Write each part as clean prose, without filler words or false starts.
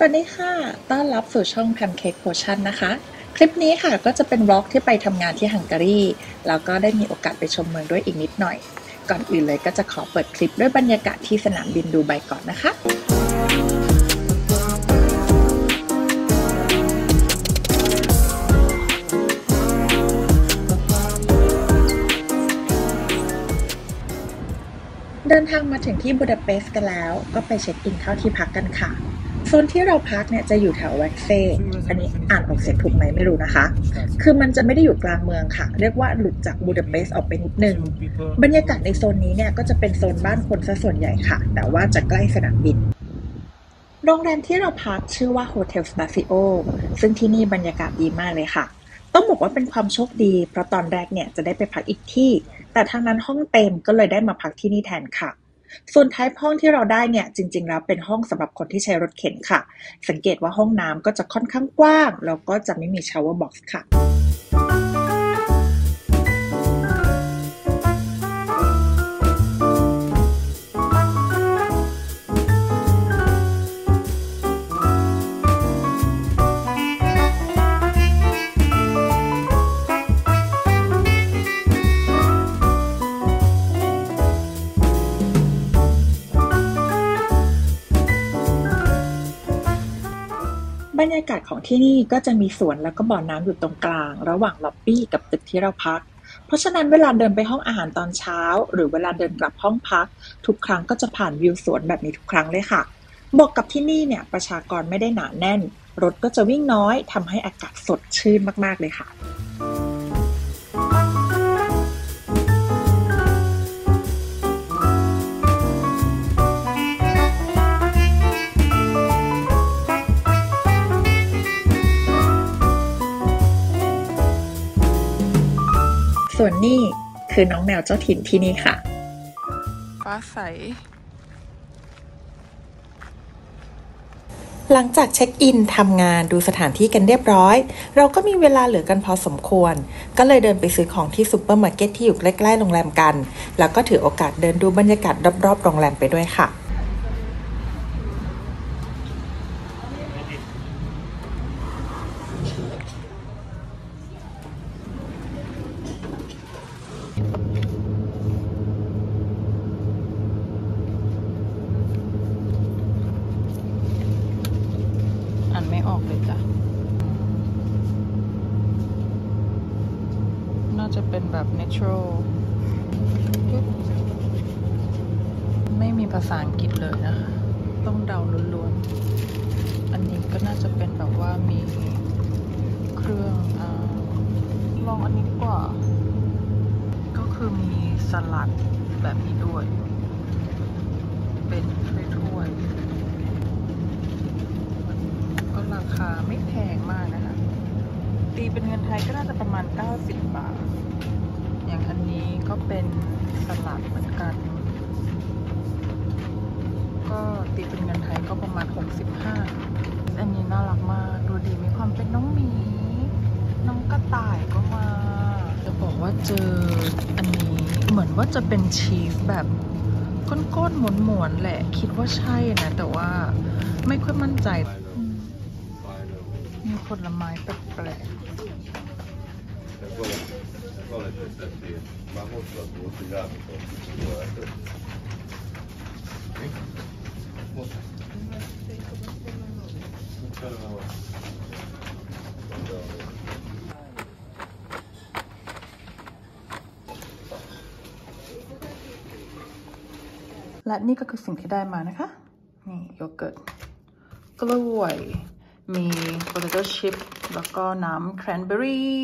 วัสดีค่ะต้อนรับสู่ช่อง Pancake Potion นะคะ คลิปนี้ค่ะก็จะเป็นวล็อกที่ไปทำงานที่ฮังการีแล้วก็ได้มีโอกาสไปชมเมืองด้วยอีกนิดหน่อย ก่อนอื่นเลยก็จะขอเปิดคลิปด้วยบรรยากาศที่สนามบินดูไบก่อนนะคะ เดินทางมาถึงที่บูดาเปสต์กันแล้วก็ไปเช็คอินเข้าที่พักกันค่ะโซนที่เราพักเนี่ยจะอยู่แถวแว็กเซ่อันนี้อ่านออกเสียงถูกไหมไม่รู้นะคะคือมันจะไม่ได้อยู่กลางเมืองค่ะเรียกว่าหลุดจากบูดาเปสต์ออกไปนิดนึงบรรยากาศในโซนนี้เนี่ยก็จะเป็นโซนบ้านคนซะส่วนใหญ่ค่ะแต่ว่าจะใกล้สนามบินโรงแรมที่เราพักชื่อว่าโฮเทลสปาซิโอซึ่งที่นี่บรรยากาศดีมากเลยค่ะต้องบอกว่าเป็นความโชคดีเพราะตอนแรกเนี่ยจะได้ไปพักอีกที่แต่ทางนั้นห้องเต็มก็เลยได้มาพักที่นี่แทนค่ะส่วนท้ายห้องที่เราได้เนี่ยจริงๆแล้วเป็นห้องสำหรับคนที่ใช้รถเข็นค่ะสังเกตว่าห้องน้ำก็จะค่อนข้างกว้างแล้วก็จะไม่มีชาวเวอร์บ็อกซ์ค่ะบรรยากาศของที่นี่ก็จะมีสวนแล้วก็บ่อน้ำอยู่ตรงกลางระหว่างล็อบบี้กับตึกที่เราพักเพราะฉะนั้นเวลาเดินไปห้องอาหารตอนเช้าหรือเวลาเดินกลับห้องพักทุกครั้งก็จะผ่านวิวสวนแบบนี้ทุกครั้งเลยค่ะบวกกับที่นี่เนี่ยประชากรไม่ได้หนาแน่นรถก็จะวิ่งน้อยทำให้อากาศสดชื่นมากๆเลยค่ะส่วนนี่คือน้องแมวเจ้าถิ่นที่นี่ค่ะฟ้าใสหลังจากเช็คอินทำงานดูสถานที่กันเรียบร้อยเราก็มีเวลาเหลือกันพอสมควรก็เลยเดินไปซื้อของที่ซูเปอร์มาร์เก็ตที่อยู่ใกล้ๆโรงแรมกันแล้วก็ถือโอกาสเดินดูบรรยากาศรอบๆโรงแรมไปด้วยค่ะไม่ออกเลยจ้ะน่าจะเป็นแบบ natural ไม่มีภาษาอังกฤษเลยนะคะต้องเดาล้วนๆอันนี้ก็น่าจะเป็นแบบว่ามีเครื่องลองอันนี้ดีกว่าก็คือมีสลัดแบบนี้ด้วยเป็นถ้วยก็ราคาไม่แพงมากนะคะตีเป็นเงินไทยก็น่าจะประมาณ90 บาทอย่างอันนี้ก็เป็นสลัดเหมือนกันก็ตีเป็นเงินไทยก็ประมาณ65อันนี้น่ารักมากดูดีมีความเป็นน้องหมีน้องกระต่ายก็มาจะบอกว่าเจออันนี้เหมือนว่าจะเป็นชีสแบบก้นๆหมวนๆแหละคิดว่าใช่นะแต่ว่าไม่ค่อยมั่นใจมีผลไม้แปลกและนี่ก็คือสิ่งที่ได้มานะคะนี่โยเกิร์ตกล้วยมีโพเตโต้ชิพแล้วก็น้ำแครนเบอรี่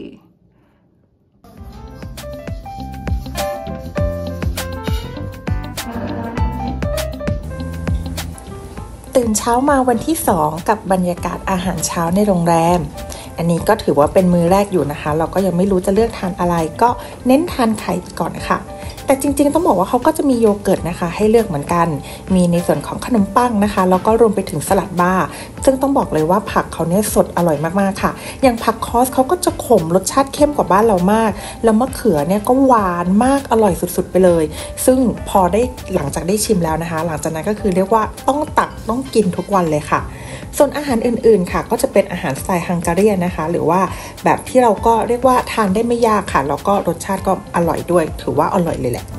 ตื่นเช้ามาวันที่2กับบรรยากาศอาหารเช้าในโรงแรมอันนี้ก็ถือว่าเป็นมื้อแรกอยู่นะคะเราก็ยังไม่รู้จะเลือกทานอะไรก็เน้นทานไข่ก่อนค่ะ แต่จริงๆต้องบอกว่าเขาก็จะมีโยเกิร์ตนะคะให้เลือกเหมือนกันมีในส่วนของขนมปังนะคะแล้วก็รวมไปถึงสลัดบาร์ซึ่งต้องบอกเลยว่าผักเขาเนี่ยสดอร่อยมากๆค่ะอย่างผักคอสเขาก็จะขมรสชาติเข้มกว่าบ้านเรามากแล้วมะเขือเนี่ยก็หวานมากอร่อยสุดๆไปเลยซึ่งพอได้หลังจากได้ชิมแล้วนะคะหลังจากนั้นก็คือเรียกว่าต้องตักต้องกินทุกวันเลยค่ะส่วนอาหารอื่นๆค่ะก็จะเป็นอาหารสไตล์ฮังการีนะคะหรือว่าแบบที่เราก็เรียกว่าทานได้ไม่ยากค่ะแล้วก็รสชาติก็อร่อยด้วยถือว่าอร่อยเลยแหละ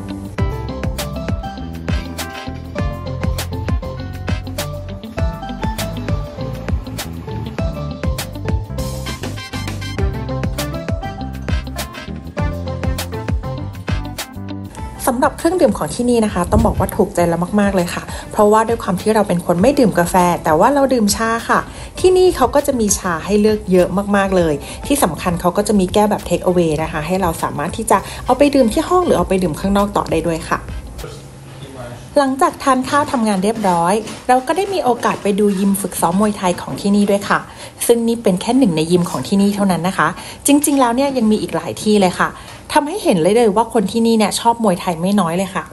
สำหรับเครื่องดื่มของที่นี่นะคะต้องบอกว่าถูกใจเรามากๆเลยค่ะเพราะว่าด้วยความที่เราเป็นคนไม่ดื่มกาแฟแต่ว่าเราดื่มชาค่ะที่นี่เขาก็จะมีชาให้เลือกเยอะมากๆเลยที่สำคัญเขาก็จะมีแก้วแบบเทคเอาเวนะคะให้เราสามารถที่จะเอาไปดื่มที่ห้องหรือเอาไปดื่มข้างนอกต่อได้ด้วยค่ะหลังจากทานข้าวทำงานเรียบร้อยเราก็ได้มีโอกาสไปดูยิมฝึกซ้อมมวยไทยของที่นี่ด้วยค่ะซึ่งนี่เป็นแค่หนึ่งในยิมของที่นี่เท่านั้นนะคะจริงๆแล้วเนี่ยยังมีอีกหลายที่เลยค่ะทำให้เห็นเลยว่าคนที่นี่เนี่ยชอบมวยไทยไม่น้อยเลยค่ะ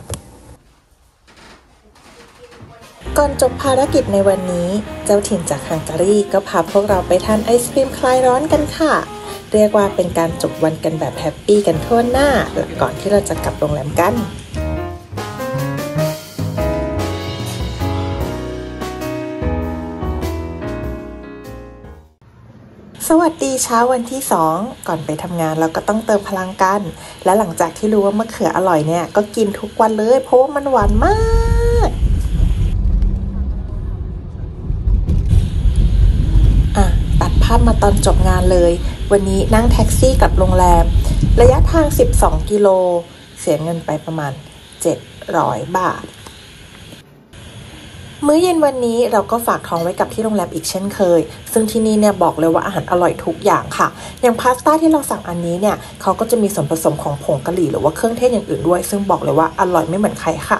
ก่อนจบภารกิจในวันนี้เจ้าถิ่นจากฮังการีก็พาพวกเราไปทานไอศกรีมคลายร้อนกันค่ะเรียกว่าเป็นการจบวันกันแบบแฮปปี้กันทั่วหน้าก่อนที่เราจะกลับโรงแรมกันสวัสดีเช้าวันที่2ก่อนไปทำงานเราก็ต้องเติมพลังกันและหลังจากที่รู้ว่ามะเขืออร่อยเนี่ยก็กินทุกวันเลยเพราะว่ามันหวานมากตัดภาพมาตอนจบงานเลยวันนี้นั่งแท็กซี่กลับโรงแรมระยะทาง12กิโลเสียเงินไปประมาณ700 บาทมื้อเย็นวันนี้เราก็ฝากท้องไว้กับที่โรงแรมอีกเช่นเคยซึ่งที่นี่เนี่ยบอกเลยว่าอาหารอร่อยทุกอย่างค่ะอย่างพาสต้าที่เราสั่งอันนี้เนี่ยเขาก็จะมีส่วนผสมของผงกะหรี่หรือว่าเครื่องเทศอย่างอื่นด้วยซึ่งบอกเลยว่าอร่อยไม่เหมือนใครค่ะ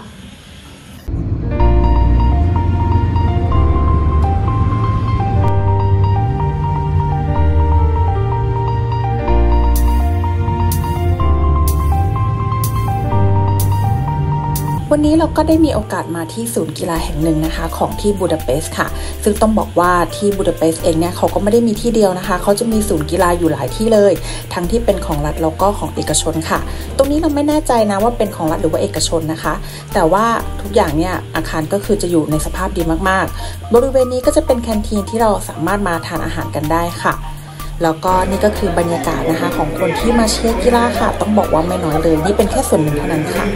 วันนี้เราก็ได้มีโอกาสมาที่ศูนย์กีฬาแห่งหนึ่งนะคะของที่บูดาเปสต์ค่ะซึ่งต้องบอกว่าที่บูดาเปสต์เองเนี่ยเขาก็ไม่ได้มีที่เดียวนะคะเขาจะมีศูนย์กีฬาอยู่หลายที่เลยทั้งที่เป็นของรัฐแล้วก็ของเอกชนค่ะตรงนี้เราไม่แน่ใจนะว่าเป็นของรัฐหรือว่าเอกชนนะคะแต่ว่าทุกอย่างเนี่ยอาคารก็คือจะอยู่ในสภาพดีมากๆบริเวณนี้ก็จะเป็นแคนทีนที่เราสามารถมาทานอาหารกันได้ค่ะแล้วก็นี่ก็คือบรรยากาศนะคะของคนที่มาเชียร์กีฬาค่ะต้องบอกว่าไม่น้อยเลยนี่เป็นแค่ส่วนหนึ่งเท่านั้นค่ะ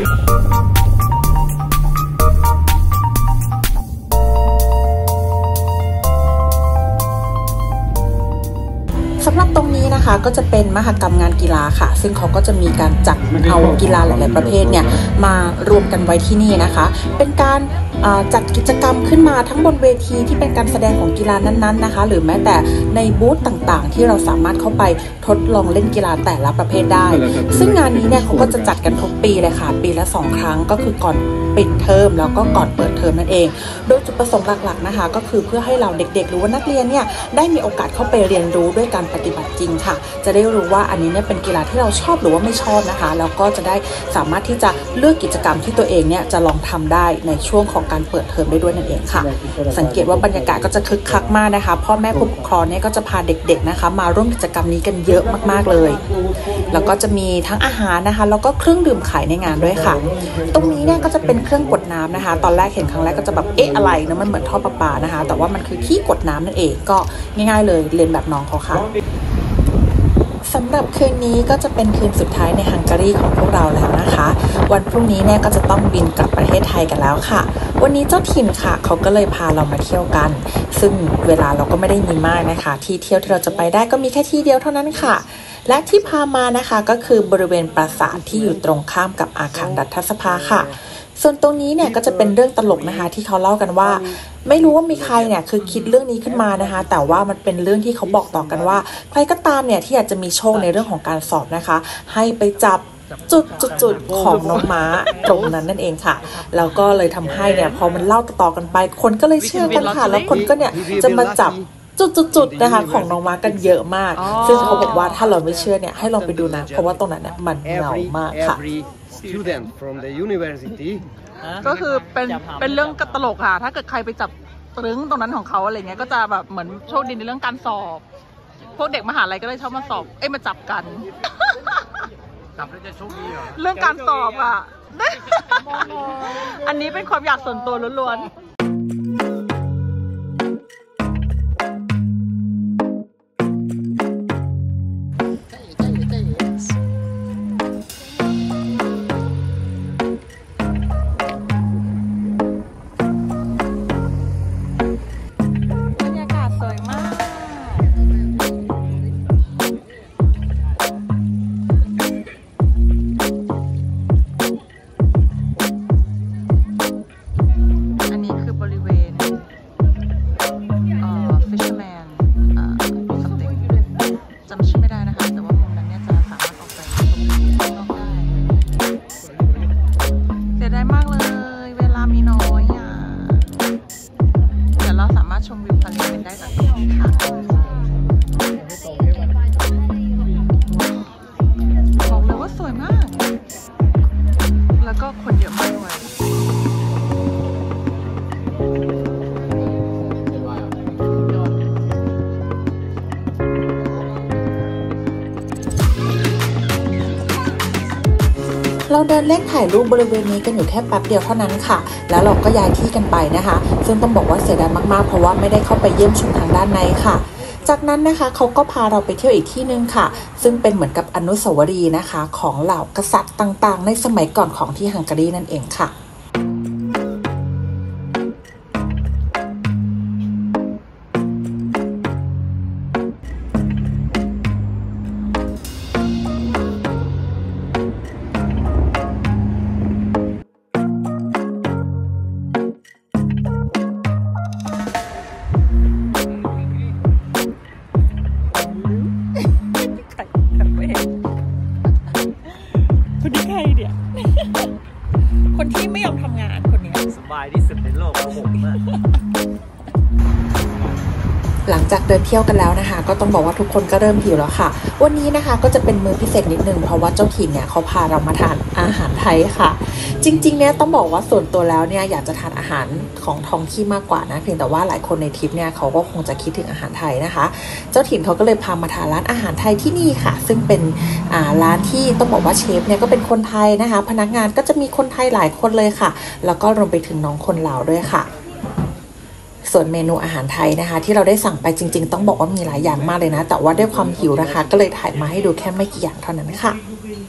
สำหรับตรงนี้นะคะก็จะเป็นมหกรรมงานกีฬาค่ะซึ่งเขาก็จะมีการจัดเอากีฬาหลายๆประเภทเนี่ยมารวมกันไว้ที่นี่นะคะเป็นการจัดกิจกรรมขึ้นมาทั้งบนเวทีที่เป็นการแสดงของกีฬานั้นๆนะคะหรือแม้แต่ในบูธต่างๆที่เราสามารถเข้าไปทดลองเล่นกีฬาแต่ละประเภทได้ซึ่งงานนี้เนี่ยเขาก็จะจัดกันทุกปีเลยค่ะปีละ2 ครั้งก็คือก่อนปิดเทอมแล้วก็ก่อนเปิดเทอมนั่นเองโดยจุดประสงค์หลักๆนะคะก็คือเพื่อให้เราเด็กๆหรือว่านักเรียนเนี่ยได้มีโอกาสเข้าไปเรียนรู้ด้วยการปฏิบัติจริงค่ะจะได้รู้ว่าอันนี้เนี่ยเป็นกีฬาที่เราชอบหรือว่าไม่ชอบนะคะแล้วก็จะได้สามารถที่จะเลือกกิจกรรมที่ตัวเองเนี่ยจะลองทำได้ในช่วงของการเปิดเทอมได้ด้วยนั่นเองค่ะสังเกตว่าบรรยากาศก็จะคึกคักมากนะคะพ่อแม่ผู้ปกครองเนี่ยก็จะพาเด็กๆนะคะมาร่วมกิจกรรมนี้กันเยอะมากๆเลยแล้วก็จะมีทั้งอาหารนะคะแล้วก็เครื่องดื่มขายในงานด้วยค่ะตรงนี้เนี่ยก็จะเป็นเครื่องกดน้ำนะคะตอนแรกเห็นครั้งแรกก็จะแบบอะไรนะมันเหมือนท่อประปานะคะแต่ว่ามันคือที่กดน้ำนั่นเองก็ง่ายๆเลยเรียนแบบน้องเขาค่ะสำหรับคืนนี้ก็จะเป็นคืนสุดท้ายในฮังการีของพวกเราแล้วนะคะวันพรุ่งนี้เนี่ยก็จะต้องบินกลับประเทศไทยกันแล้วค่ะวันนี้เจ้าถิ่นค่ะเขาก็เลยพาเรามาเที่ยวกันซึ่งเวลาเราก็ไม่ได้มีมากนะคะที่เที่ยวที่เราจะไปได้ก็มีแค่ที่เดียวเท่านั้นค่ะและที่พามานะคะก็คือบริเวณปราสาทที่อยู่ตรงข้ามกับอาคารรัฐสภาค่ะส่วนตรงนี้เนี่ยก็จะเป็นเรื่องตลกนะคะที่เขาเล่ากันว่าไม่รู้ว่ามีใครเนี่ยคือคิดเรื่องนี้ขึ้นมานะคะแต่ว่ามันเป็นเรื่องที่เขาบอกต่อกันว่าใครก็ตามเนี่ยที่อยากจะมีโชคในเรื่องของการสอบนะคะให้ไปจับจุดของน้องม้าตรงนั้นนั่นเองค่ะแล้วก็เลยทำให้เนี่ยพอมันเล่าต่อกันไปคนก็เลยเชื่อกันค่ะแล้วคนก็เนี่ยจะมาจับจุดนะคะของน้องม้ากันเยอะมากซึ่งเขาบอกว่าถ้าเราไม่เชื่อเนี่ยให้ลองไปดูนะเพราะว่าตรงนั้นเนี่ยมันเงามากค่ะ student from the university ก็คือเป็นเรื่องตลกค่ะถ้าเกิดใครไปจับตรึงตรงนั้นของเขาอะไรเงี้ยก็จะแบบเหมือนโชคดีในเรื่องการสอบพวกเด็กมหาลัยก็เลยชอบมาสอบมาจับกันจับแล้วจะโชคดีเหรอเรื่องการสอบอ่ะ อันนี้เป็นความอยากส่วนตัวล้วนๆเราเดินเล่นถ่ายรูปบริเวณนี้กันอยู่แค่แป๊บเดียวเท่านั้นค่ะแล้วเราก็ย้ายที่กันไปนะคะซึ่งต้องบอกว่าเสียดายมากๆเพราะว่าไม่ได้เข้าไปเยี่ยมชมทางด้านในค่ะจากนั้นนะคะเขาก็พาเราไปเที่ยวอีกที่นึงค่ะซึ่งเป็นเหมือนกับอนุสาวรีย์นะคะของเหล่ากษัตริย์ต่างๆในสมัยก่อนของที่ฮังการีนั่นเองค่ะคนที่ใครเนี่ย คนที่ไม่ยอมทำงานคนนี้สบายที่สุดในโลกของผมอะหลังจากเดินเที่ยวกันแล้วนะคะก็ต้องบอกว่าทุกคนก็เริ่มหิวแล้วค่ะวันนี้นะคะก็จะเป็นมื้อพิเศษนิดนึงเพราะว่าเจ้าถิ่นเนี่ยเขาพาเรามาทานอาหารไทยค่ะจริงๆเนี่ยต้องบอกว่าส่วนตัวแล้วเนี่ยอยากจะทานอาหารของท้องที่มากกว่านะเพียงแต่ว่าหลายคนในทริปเนี่ยเขาก็คงจะคิดถึงอาหารไทยนะคะเจ้าถิ่นเขาก็เลยพามาทานร้านอาหารไทยที่นี่ค่ะซึ่งเป็นร้านที่ต้องบอกว่าเชฟเนี่ยก็เป็นคนไทยนะคะพนักงานก็จะมีคนไทยหลายคนเลยค่ะแล้วก็รวมไปถึงน้องคนลาวด้วยค่ะส่วนเมนูอาหารไทยนะคะที่เราได้สั่งไปจริงๆต้องบอกว่ามีหลายอย่างมากเลยนะแต่ว่าด้วยความหิวนะคะก็เลยถ่ายมาให้ดูแค่ไม่กี่อย่างเท่านั้นค่ะ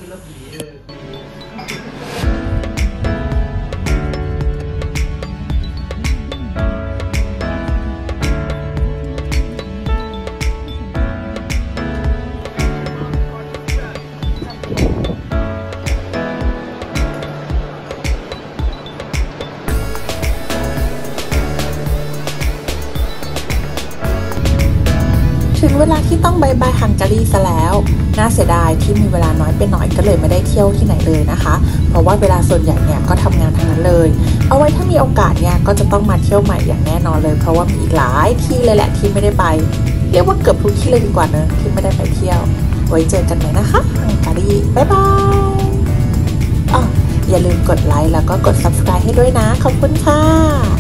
ถึงเวลาที่ต้องบายบายฮังการีซะแล้วน่าเสียดายที่มีเวลาน้อยไปหน่อยก็เลยไม่ได้เที่ยวที่ไหนเลยนะคะเพราะว่าเวลาส่วนใหญ่เนี่ยก็ทำงานทั้งนั้นเลยเอาไว้ถ้ามีโอกาสเนี่ยก็จะต้องมาเที่ยวใหม่อย่างแน่นอนเลยเพราะว่ามีอีกหลายที่เลยแหละที่ไม่ได้ไปเรียกว่าเกือบทุกที่เลยดีกว่าเนอะที่ไม่ได้ไปเที่ยวไว้เจอกันใหม่นะคะฮังการีบ๊ายบายอย่าลืมกดไลค์แล้วก็กด subscribe ให้ด้วยนะขอบคุณค่ะ